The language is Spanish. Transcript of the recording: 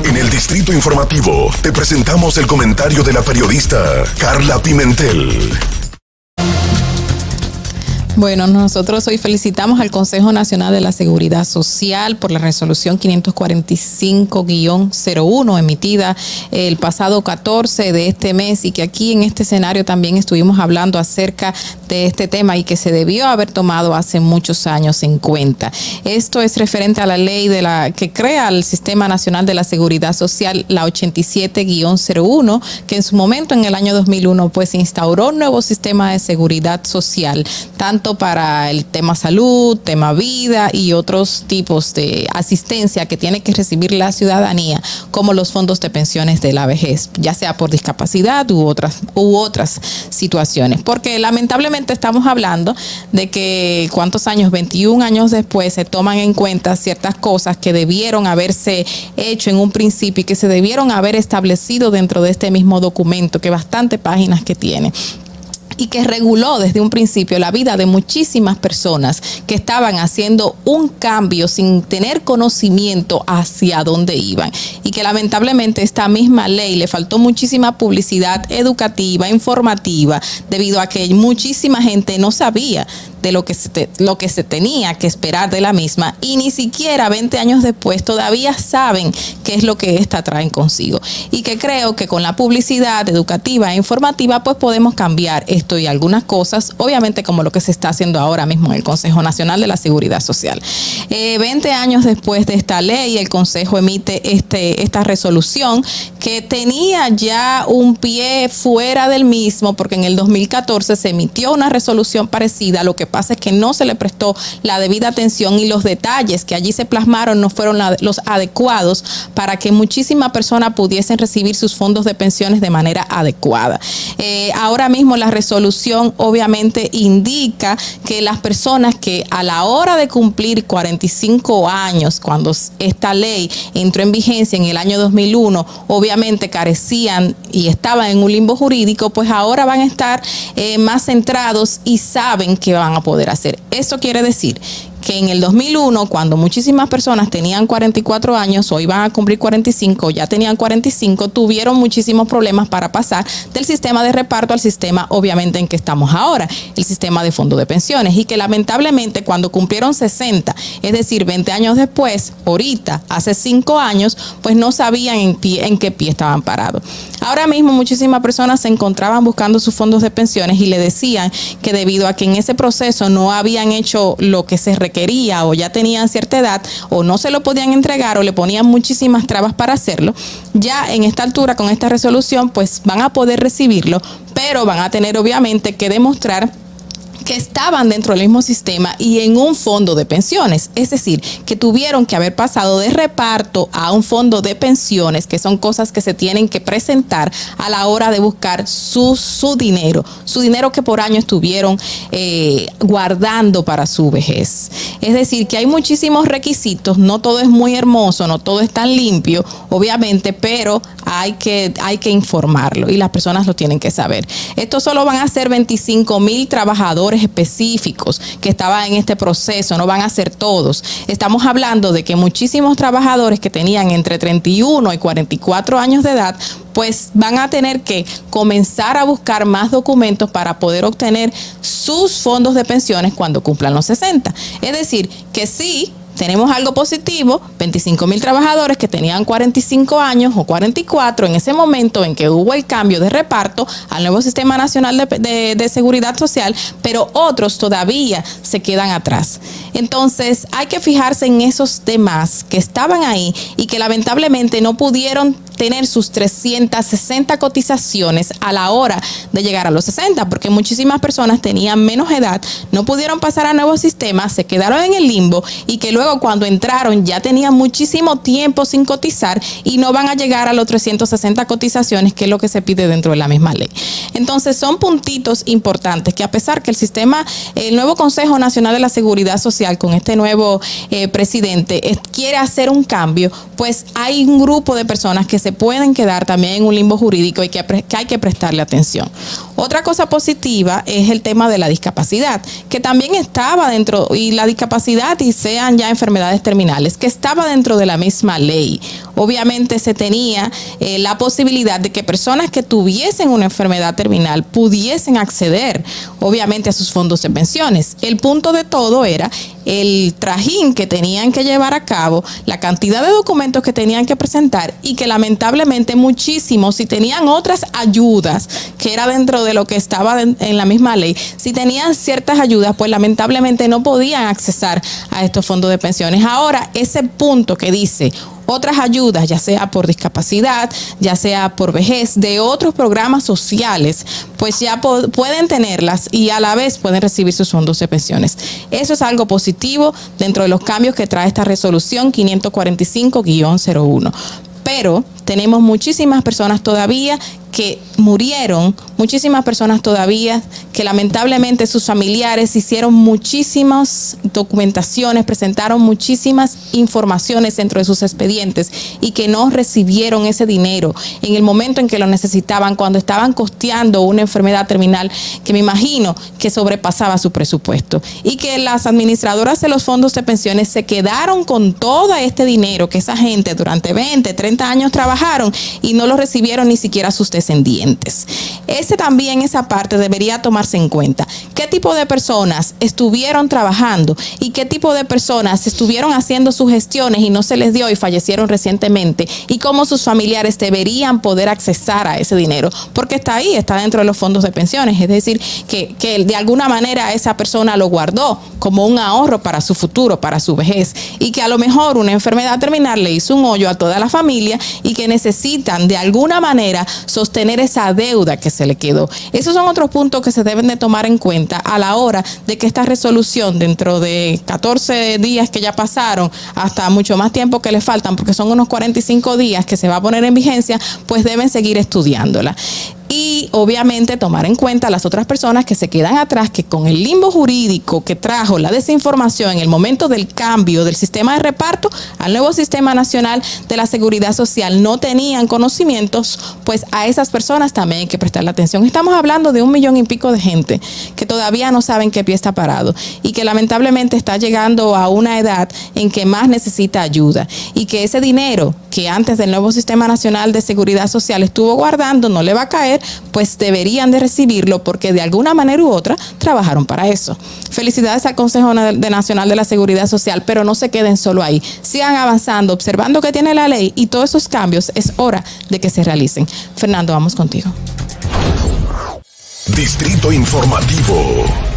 En el Distrito Informativo te presentamos el comentario de la periodista Carla Pimentel. Bueno, nosotros hoy felicitamos al Consejo Nacional de la Seguridad Social por la resolución 545-01 emitida el pasado 14 de este mes, y que aquí en este escenario también estuvimos hablando acerca de este tema y que se debió haber tomado hace muchos años en cuenta. Esto es referente a la ley que crea el Sistema Nacional de la Seguridad Social, la 87-01, que en su momento, en el año 2001, pues instauró un nuevo sistema de seguridad social, tanto para el tema salud, tema vida y otros tipos de asistencia que tiene que recibir la ciudadanía, como los fondos de pensiones de la vejez, ya sea por discapacidad u otras situaciones. Porque lamentablemente estamos hablando de que ¿cuántos años? 21 años después se toman en cuenta ciertas cosas que debieron haberse hecho en un principio y que se debieron haber establecido dentro de este mismo documento, que bastantes páginas que tiene, y que reguló desde un principio la vida de muchísimas personas que estaban haciendo un cambio sin tener conocimiento hacia dónde iban, y que lamentablemente esta misma ley le faltó muchísima publicidad educativa, informativa, debido a que muchísima gente no sabía de lo que se tenía que esperar de la misma, y ni siquiera 20 años después todavía saben qué es lo que esta trae consigo, y que creo que con la publicidad educativa e informativa pues podemos cambiar esto y algunas cosas, obviamente, como lo que se está haciendo ahora mismo en el Consejo Nacional de la Seguridad Social. 20 años después de esta ley, el Consejo emite esta resolución que tenía ya un pie fuera del mismo, porque en el 2014 se emitió una resolución parecida. Lo que pasa es que no se le prestó la debida atención y los detalles que allí se plasmaron no fueron los adecuados para que muchísimas personas pudiesen recibir sus fondos de pensiones de manera adecuada. Ahora mismo la resolución obviamente indica que las personas que a la hora de cumplir 45 años, cuando esta ley entró en vigencia en el año 2001, obviamente carecían y estaban en un limbo jurídico, pues ahora van a estar más centrados y saben qué van a poder hacer. Eso quiere decir que en el 2001, cuando muchísimas personas tenían 44 años o iban a cumplir 45, ya tenían 45, tuvieron muchísimos problemas para pasar del sistema de reparto al sistema, obviamente, en que estamos ahora, el sistema de fondo de pensiones, y que lamentablemente cuando cumplieron 60, es decir, 20 años después, ahorita, hace 5 años, pues no sabían en qué pie estaban parados. Ahora mismo muchísimas personas se encontraban buscando sus fondos de pensiones y le decían que debido a que en ese proceso no habían hecho lo que se requería, o ya tenían cierta edad, o no se lo podían entregar, o le ponían muchísimas trabas para hacerlo, ya en esta altura, con esta resolución, pues van a poder recibirlo, pero van a tener obviamente que demostrar que estaban dentro del mismo sistema y en un fondo de pensiones, es decir, que tuvieron que haber pasado de reparto a un fondo de pensiones, que son cosas que se tienen que presentar a la hora de buscar su dinero que por año estuvieron guardando para su vejez. Es decir, que hay muchísimos requisitos, no todo es muy hermoso, no todo es tan limpio, obviamente, pero hay que informarlo y las personas lo tienen que saber. Esto solo van a ser 25,000 trabajadores específicos que estaban en este proceso, no van a ser todos. Estamos hablando de que muchísimos trabajadores que tenían entre 31 y 44 años de edad, pues van a tener que comenzar a buscar más documentos para poder obtener sus fondos de pensiones cuando cumplan los 60. Es decir, que sí, tenemos algo positivo, 25,000 trabajadores que tenían 45 años o 44 en ese momento en que hubo el cambio de reparto al nuevo Sistema Nacional de Seguridad Social, pero otros todavía se quedan atrás. Entonces hay que fijarse en esos demás que estaban ahí y que lamentablemente no pudieron tener sus 360 cotizaciones a la hora de llegar a los 60, porque muchísimas personas tenían menos edad, no pudieron pasar al nuevo sistema, se quedaron en el limbo, y que luego cuando entraron ya tenían muchísimo tiempo sin cotizar y no van a llegar a los 360 cotizaciones, que es lo que se pide dentro de la misma ley. Entonces son puntitos importantes que, a pesar que el nuevo Consejo Nacional de la Seguridad Social, con este nuevo presidente, quiere hacer un cambio, pues hay un grupo de personas que se pueden quedar también en un limbo jurídico y que hay que prestarle atención. Otra cosa positiva es el tema de la discapacidad, que también estaba dentro, y la discapacidad y sean ya enfermedades terminales, que estaba dentro de la misma ley. Obviamente se tenía la posibilidad de que personas que tuviesen una enfermedad terminal pudiesen acceder, obviamente, a sus fondos de pensiones. El punto de todo era el trajín que tenían que llevar a cabo, la cantidad de documentos que tenían que presentar y que lamentablemente muchísimos, si tenían otras ayudas, que era dentro de lo que estaba en la misma ley, si tenían ciertas ayudas, pues lamentablemente no podían accesar a estos fondos de pensiones. Ahora, ese punto que dice otras ayudas, ya sea por discapacidad, ya sea por vejez, de otros programas sociales, pues ya pueden tenerlas y a la vez pueden recibir sus fondos de pensiones. Eso es algo positivo dentro de los cambios que trae esta resolución 545-01. Pero tenemos muchísimas personas todavía que murieron, muchísimas personas todavía que lamentablemente sus familiares hicieron muchísimas documentaciones, presentaron muchísimas informaciones dentro de sus expedientes y que no recibieron ese dinero en el momento en que lo necesitaban, cuando estaban costeando una enfermedad terminal que me imagino que sobrepasaba su presupuesto, y que las administradoras de los fondos de pensiones se quedaron con todo este dinero que esa gente durante 20, 30 años trabajaron y no lo recibieron ni siquiera sus descendientes. Esa parte debería tomarse en cuenta. ¿Qué tipo de personas estuvieron trabajando y qué tipo de personas estuvieron haciendo sus gestiones y no se les dio y fallecieron recientemente? Y cómo sus familiares deberían poder accesar a ese dinero, porque está ahí, está dentro de los fondos de pensiones. Es decir, que de alguna manera esa persona lo guardó como un ahorro para su futuro, para su vejez, y que a lo mejor una enfermedad terminal le hizo un hoyo a toda la familia y que necesitan de alguna manera sostener esa deuda que se le quedó. Esos son otros puntos que se deben de tomar en cuenta a la hora de que esta resolución, dentro de 14 días que ya pasaron, hasta mucho más tiempo que le faltan, porque son unos 45 días que se va a poner en vigencia, pues deben seguir estudiándola. Y obviamente tomar en cuenta a las otras personas que se quedan atrás, que con el limbo jurídico que trajo la desinformación en el momento del cambio del sistema de reparto al nuevo sistema nacional de la seguridad social no tenían conocimientos, pues a esas personas también hay que prestarle atención. Estamos hablando de 1 millón y pico de gente que todavía no saben qué pie está parado y que lamentablemente está llegando a una edad en que más necesita ayuda, y que ese dinero que antes del nuevo sistema nacional de seguridad social estuvo guardando no le va a caer, pues deberían de recibirlo porque de alguna manera u otra trabajaron para eso. Felicidades al Consejo Nacional de la Seguridad Social, pero no se queden solo ahí. Sigan avanzando, observando que tiene la ley, y todos esos cambios es hora de que se realicen. Fernando, vamos contigo. Distrito Informativo.